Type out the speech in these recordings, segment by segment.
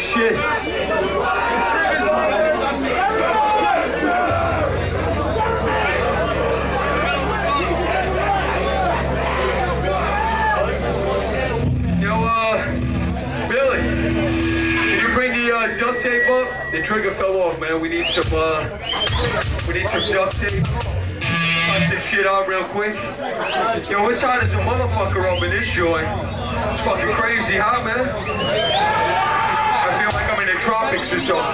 shit. Billy, can you bring the duct tape up? The trigger fell off, man. We need some duct tape. Cut this shit out real quick. Yo, it's hot as a motherfucker up in this joint. It's fucking crazy hot, man. I feel like I'm in the tropics or something.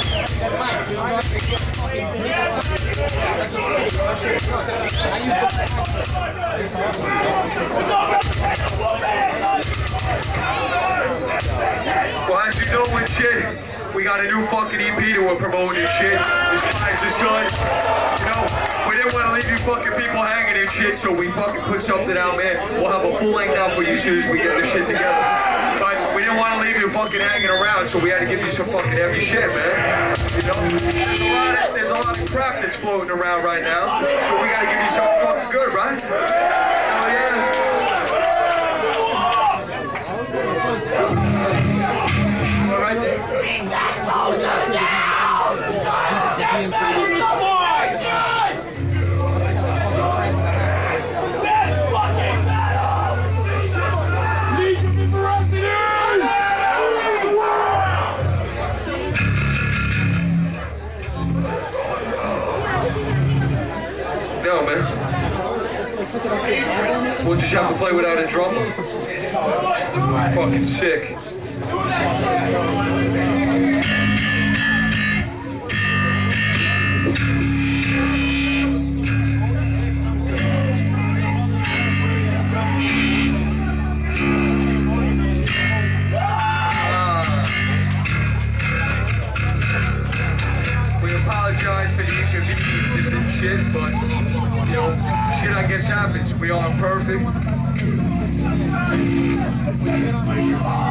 Well, as you know and shit, we got a new fucking EP that we're promoting and shit. This Flies the Sun. You know, we didn't want to leave you fucking people hanging and shit, so we fucking put something out, man. We'll have a full length out for you as soon as we get this shit together. But we didn't want to leave you fucking hanging around, so we had to give you some fucking heavy shit, man. You know, there's a lot of crap that's floating around right now, so we gotta give you something fucking good, right? Hell yeah. All right there. No, man. We'll just have to play without a drummer. Fucking sick. We apologize for the inconveniences and shit, but you know, shit I guess happens. We aren't perfect.